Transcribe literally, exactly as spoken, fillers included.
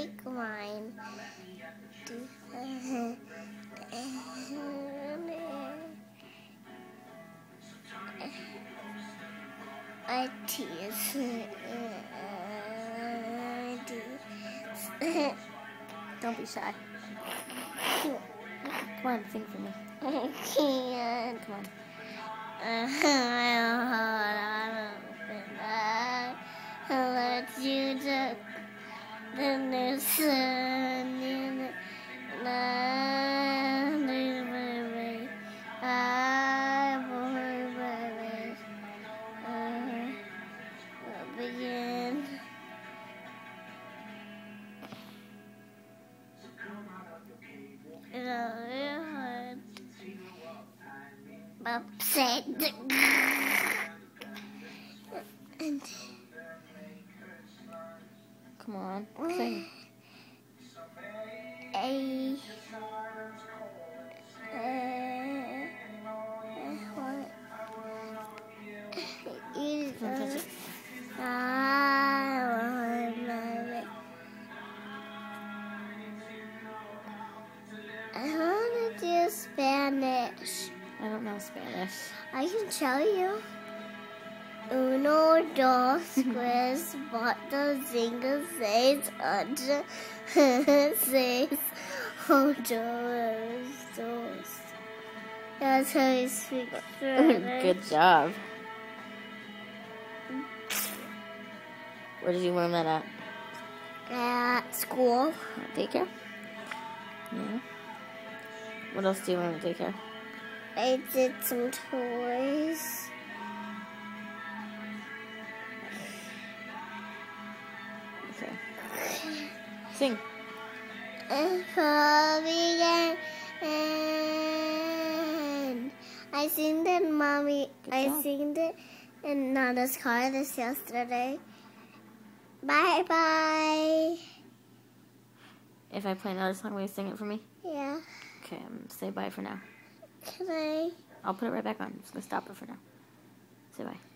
take mine. I tease. Don't be shy. Come on, sing for me. I can't. Come on. I let you just then the sun in the night. I will begin. Upset. And Come on, sing. A, uh, what? It, uh, I want to do Spanish. I don't know Spanish. I can tell you. Uno, dos, tres, cuatro, cinco, seis, ocho, seis, ocho, dos. That's how you speak Spanish. Good job. Where did you learn that at? At school. At daycare? Yeah. What else do you learn at daycare? I did some toys. Okay. Sing. And I sing it, Mommy. Good I job. sing it in Nana's car this yesterday. Bye bye. If I play another song, will you sing it for me? Yeah. Okay, um, say bye for now. Can I? I'll put it right back on. I'm just going to stop it for now. Say bye.